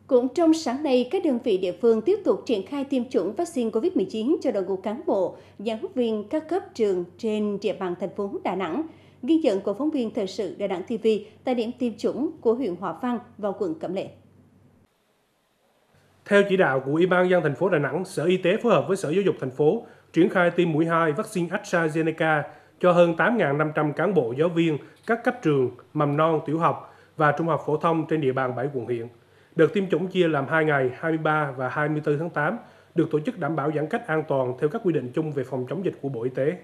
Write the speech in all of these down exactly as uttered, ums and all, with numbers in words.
Cũng trong sáng nay, các đơn vị địa phương tiếp tục triển khai tiêm chủng vaccine covid mười chín cho đội ngũ cán bộ, giáo viên các cấp trường trên địa bàn thành phố Đà Nẵng. Ghi nhận của phóng viên thời sự Đà Nẵng ti vi tại điểm tiêm chủng của huyện Hòa Vang và quận Cẩm Lệ. Theo chỉ đạo của Ủy ban nhân dân thành phố Đà Nẵng, Sở Y tế phối hợp với Sở Giáo dục thành phố triển khai tiêm mũi hai vaccine AstraZeneca cho hơn tám nghìn năm trăm cán bộ giáo viên các cấp trường mầm non, tiểu học và trung học phổ thông trên địa bàn bảy quận huyện. Đợt tiêm chủng chia làm hai ngày hai mươi ba và hai mươi tư tháng tám, được tổ chức đảm bảo giãn cách an toàn theo các quy định chung về phòng chống dịch của Bộ Y tế.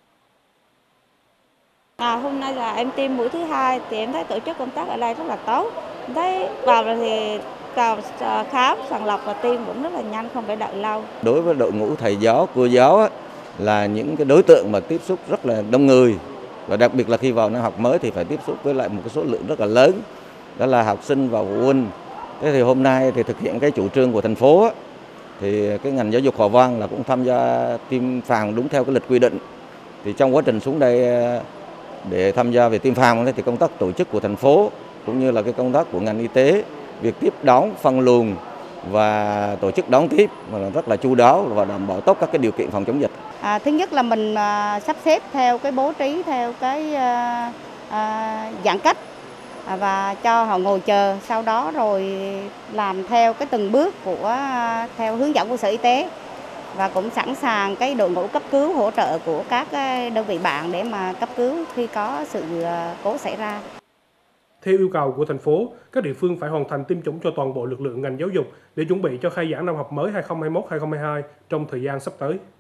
À, hôm nay là em tiêm mũi thứ hai thì em thấy tổ chức công tác ở đây rất là tốt. Em thấy vào rồi thì vào khám, sàng lọc và tiêm cũng rất là nhanh, không phải đợi lâu. Đối với đội ngũ thầy giáo, cô giáo á, là những cái đối tượng mà tiếp xúc rất là đông người, và đặc biệt là khi vào năm học mới thì phải tiếp xúc với lại một cái số lượng rất là lớn, đó là học sinh và phụ huynh. Thế thì hôm nay thì thực hiện cái chủ trương của thành phố á, thì cái ngành giáo dục Hòa Vang là cũng tham gia tiêm phòng đúng theo cái lịch quy định. Thì trong quá trình xuống đây để tham gia về tiêm phòng thì công tác tổ chức của thành phố cũng như là cái công tác của ngành y tế, việc tiếp đón, phân luồng và tổ chức đón tiếp mà rất là chu đáo và đảm bảo tốt các cái điều kiện phòng chống dịch. À, thứ nhất là mình à, sắp xếp theo cái bố trí theo cái à, à, giãn cách à, và cho họ ngồi chờ, sau đó rồi làm theo cái từng bước của à, theo hướng dẫn của Sở Y tế, và cũng sẵn sàng cái đội ngũ cấp cứu hỗ trợ của các đơn vị bạn để mà cấp cứu khi có sự cố xảy ra. Theo yêu cầu của thành phố, các địa phương phải hoàn thành tiêm chủng cho toàn bộ lực lượng ngành giáo dục để chuẩn bị cho khai giảng năm học mới hai nghìn không trăm hai mươi mốt hai nghìn không trăm hai mươi hai trong thời gian sắp tới.